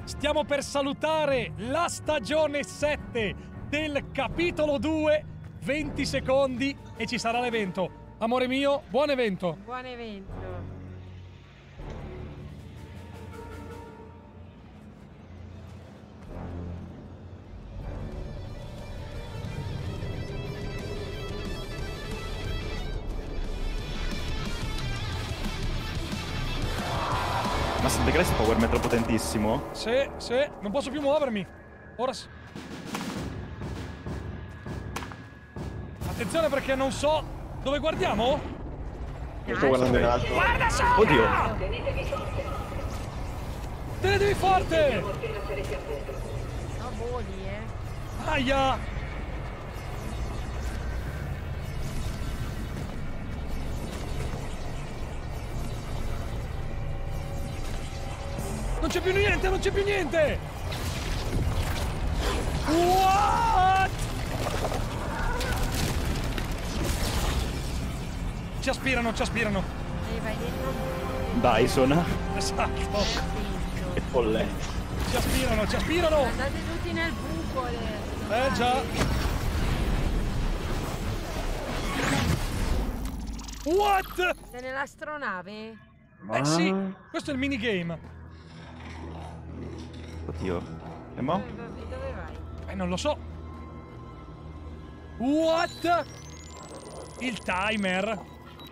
Stiamo per salutare la stagione 7 del capitolo 2. 20 secondi e ci sarà l'evento. Amore mio, buon evento. Buon evento. Ma se perché questo power metal potentissimo? Sì, non posso più muovermi. Ora Attenzione perché non so dove guardiamo. Io sto guardando in alto. Guarda sopra! Oddio! Tenetevi forte! No, voli, Aia! Non c'è più niente, non c'è più niente! What? Ci aspirano, ci aspirano. Vai dentro. Dyson. Esatto. Che folle. Ci aspirano, ci aspirano. Andate tutti nel buco adesso. Già. What? Sei nell'astronave? Sì, questo è il minigame. Oddio. E mo? Dove vai? Non lo so. What? Il timer.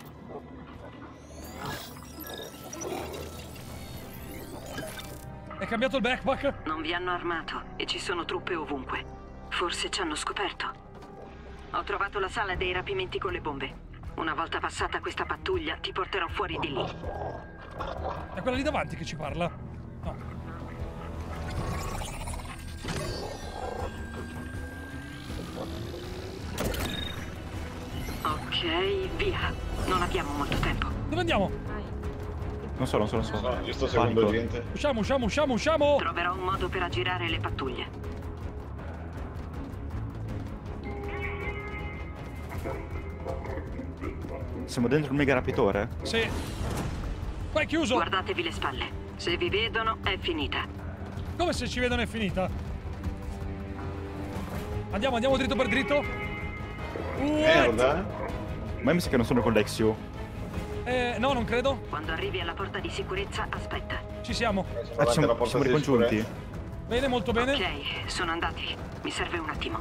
È cambiato il backpack? Non vi hanno armato e ci sono truppe ovunque. Forse ci hanno scoperto. Ho trovato la sala dei rapimenti con le bombe. Una volta passata questa pattuglia, ti porterò fuori di lì. È quella lì davanti che ci parla? No. Ok, via. Non abbiamo molto tempo. Dove andiamo? Non so. No, io sto seguendo Panico. gente. Usciamo! Troverò un modo per aggirare le pattuglie. Siamo dentro il mega rapitore? Sì. Qua è chiuso! Guardatevi le spalle. Se vi vedono, è finita. Come se ci vedono è finita? Andiamo dritto per dritto. What? Merda. Ma mi sa che non sono con Lexio. No, non credo. Quando arrivi alla porta di sicurezza, aspetta. Ci siamo. Ah, ci siamo ricongiunti. Bene, molto bene. Ok, sono andati. Mi serve un attimo.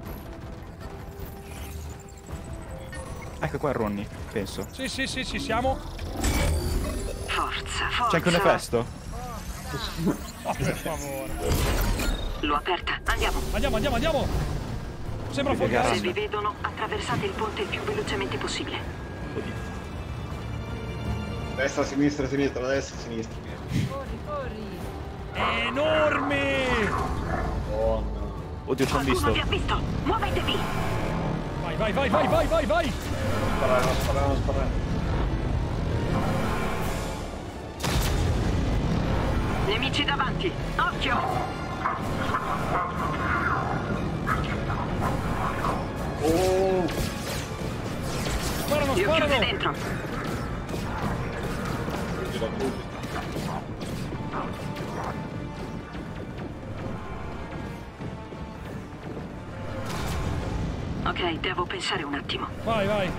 Ecco qua è Ronnie, penso. Sì, ci siamo. Forza. C'è anche un Efesto. Oh, per favore. L'ho aperta. Andiamo. Andiamo. Sembra fuori Ragazzi. Se vi vedono, attraversate il ponte il più velocemente possibile. Destra, sinistra, destra, sinistra. Corri. È enorme! Oh no. Oddio, ci hanno Qualcuno visto. vi ha visto. Muovetevi. Vai! Non sparare. Nemici davanti. Occhio. Oh. Sparano! Li ho chiusi dentro. Ok, devo pensare un attimo. Vai.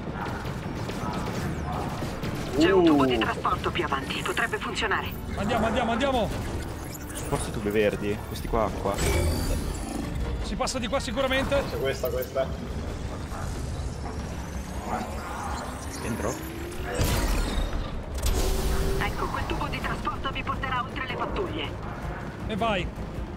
C'è un tubo di trasporto più avanti. Potrebbe funzionare. Andiamo. Forse tube verdi. Questi qua. Si passa di qua sicuramente. C'è questa. Dentro? Ecco, quel tubo di trasporto vi porterà oltre le pattuglie. E vai.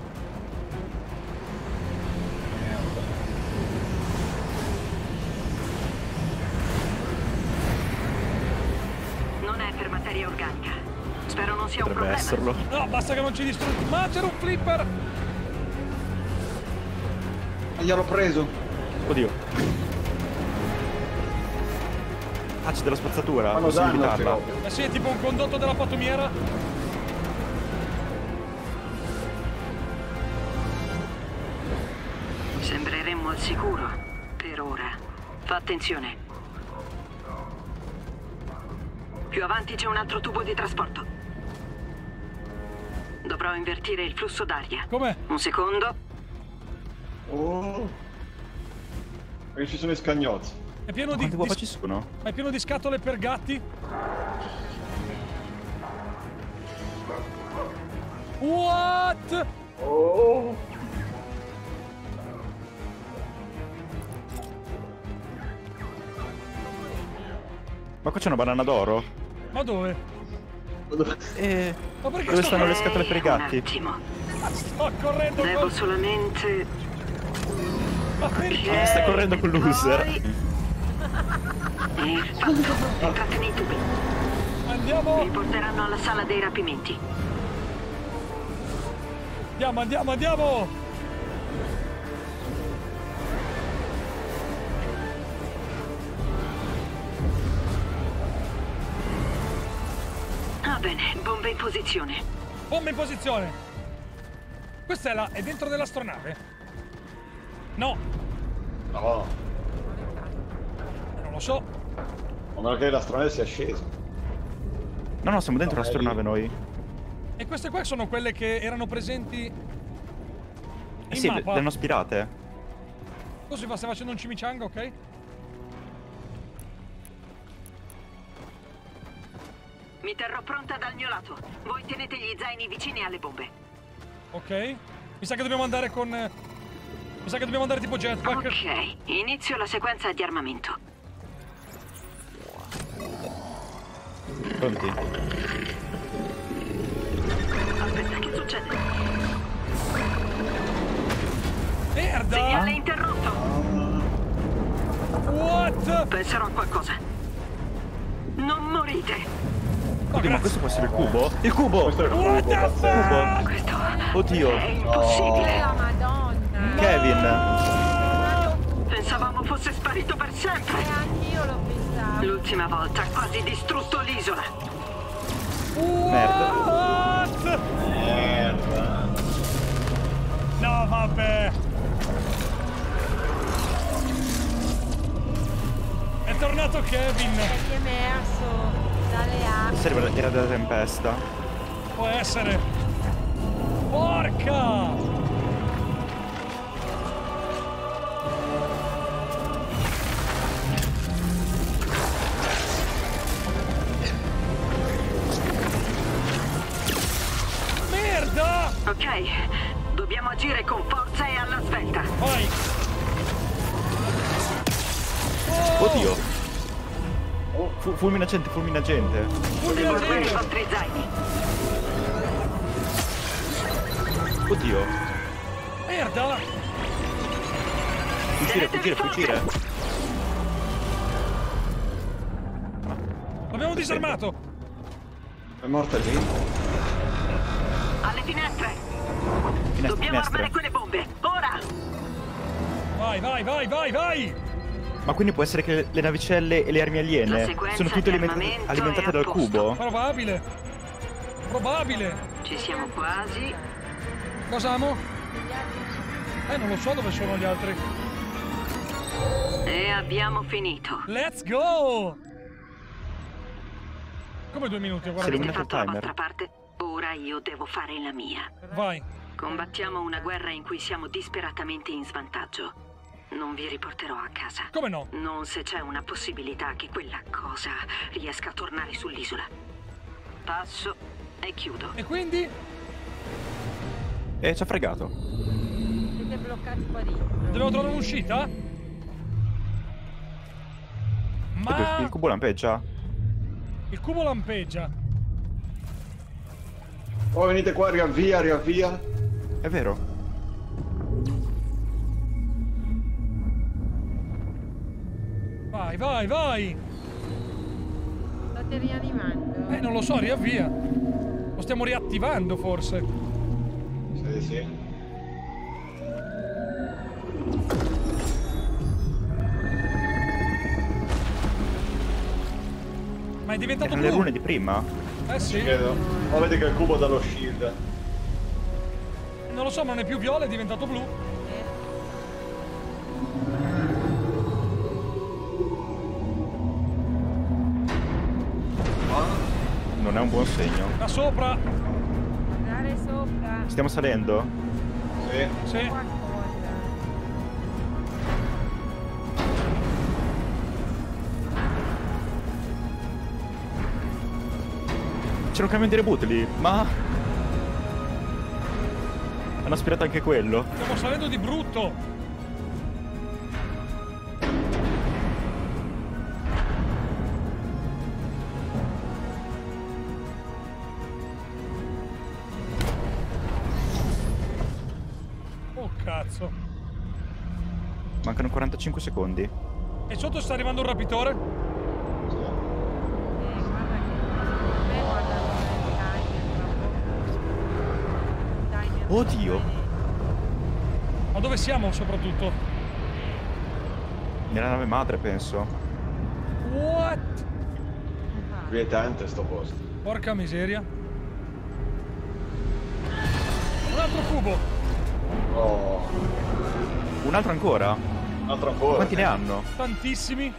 Non è per materia organica. Spero non sia un Potrebbe problema. esserlo. No, basta che non ci distrugga. Ma c'era un flipper! Gliel'ho preso. Oddio. Ah, c'è della spazzatura. Fanno Possiamo danno, evitarla. però. Sì, è tipo un condotto della pattumiera. Sembreremmo al sicuro. Per ora. Fa attenzione. Più avanti c'è un altro tubo di trasporto. Dovrò invertire il flusso d'aria. Come? Un secondo. Oh. Perché ci sono i scagnozzi. È pieno Quante uova di... ci sono? Ma è pieno di scatole per gatti? What? Oh. Ma qua c'è una banana d'oro? Ma dove? E... Ma perché Dove sto... stanno le scatole per i gatti? Un attimo. Sto correndo Devo con... solamente... Ma perché? Sta correndo con l'user. Poi... E fatto. Entrate nei tubi. Andiamo! Mi porteranno alla sala dei rapimenti. Andiamo, andiamo, andiamo! Ah bene, bombe in posizione. Bomba in posizione! Questa è la... è dentro dell'astronave? No, No. non lo so. A meno che l'astronave sia scesa. No, no, siamo dentro No, l'astronave noi. E queste qua sono quelle che erano presenti in Eh sì, le mappa. hanno aspirate. Così va, stai facendo un chimichanga, ok? Mi terrò pronta dal mio lato. Voi tenete gli zaini vicini alle bombe. Ok. Mi sa che dobbiamo andare con... mi sa che dobbiamo andare tipo jetpack. Ok, inizio la sequenza di armamento. Pronti? Aspetta, che succede? Merda! Segnale interrotto. What? Penserò a qualcosa. Non morite. Oh, Oddio, ma grazie. questo può essere il cubo? Il cubo! Questo è il What cubo, the pazzesco. fuck? Questo Oddio! è impossibile. La Madonna. Kevin! Pensavamo fosse sparito per sempre. Anch'io lo pensavo. L'ultima volta ha quasi distrutto l'isola. Merda. What? Merda. No, vabbè. È tornato Kevin. È riemerso dalle acque. Era della tempesta. Può essere. Porca! Merda! Ok, dobbiamo agire con forza e alla svelta. Vai! Oh! Oddio! Fulminagente, fulminagente. Devo avere i Fulminagente! vostri zaini. Oddio! Merda! Fuggire, fuggire, fuggire! L'abbiamo disarmato! È morta lì? Alle finestre. Finestre, Dobbiamo armare finestre. quelle bombe. Ora! Vai, vai, vai, vai, vai! Ma quindi può essere che le navicelle e le armi La aliene sequenza sono tutte di armamento alimentate è a dal posto. cubo? Probabile! Probabile! Ci siamo quasi. Cosa amo? Non lo so dove sono gli altri. E abbiamo finito. Let's go! Come 2 minuti, guarda. Sei Avete illuminato il fatto la timer. vostra parte. Ora io devo fare la mia. Vai. Combattiamo una guerra in cui siamo disperatamente in svantaggio. Non vi riporterò a casa. Come no? Non se c'è una possibilità che quella cosa riesca a tornare sull'isola. Passo e chiudo. E quindi? E ci ha fregato. Siete bloccati qua dentro. Dobbiamo trovare un'uscita? Oddio, Ma... il cubo lampeggia. Il cubo lampeggia. Oh, venite qua, riavvia, riavvia. È vero. Vai, vai, vai! State rianimando. Non lo so, riavvia. Lo stiamo riattivando, forse. Sì, sì. Ma è diventato Erano le blu. rune di prima? Eh sì. Credo. Oh, vedi che il cubo dà lo shield. Non lo so, ma non è più viola, è diventato blu. Non è un buon segno. Da sopra. Andare sopra. Stiamo salendo? Sì. Sì. Qualcosa. C'era un camion di reboot lì, ma... hanno aspirato anche quello. Stiamo salendo di brutto. Oh cazzo. Mancano 45 secondi. E sotto sta arrivando un rapitore? Guarda che secondo me guarda il timer. Oddio. Ma dove siamo soprattutto? Nella nave madre, penso. What? Vietante sto posto. Porca miseria. Un altro cubo. Oh. Un altro ancora? Un altro ancora. Quanti ne hanno? Tantissimi.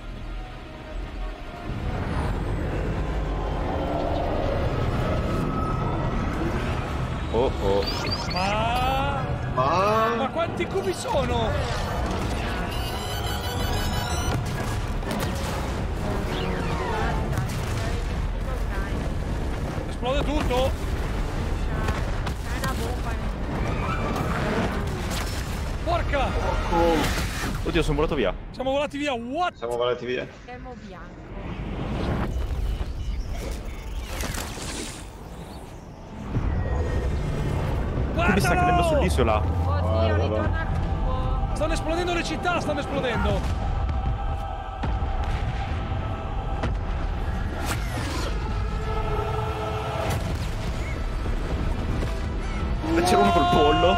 Oh oh. Ma quanti cubi sono? Esplode tutto? È una bomba. Porca! Oddio, sono volato via. Siamo volati via. What? Siamo volati via. Schermo bianco. Cubi sta cadendo Guardalo! sull'isola. Oddio, ritorna a cubo. Stanno esplodendo le città, stanno esplodendo. C'era uno col pollo.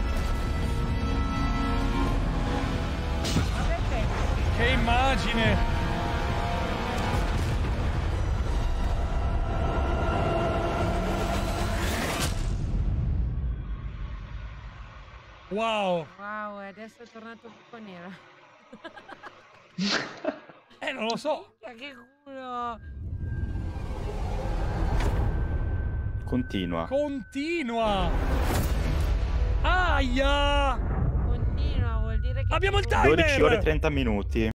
Che immagine! Wow! Wow, e adesso è tornato tutto nero. Non lo so. Che culo. Continua. Continua! Aia! Continua, vuol dire che... Abbiamo il timer! 12 ore e 30 minuti.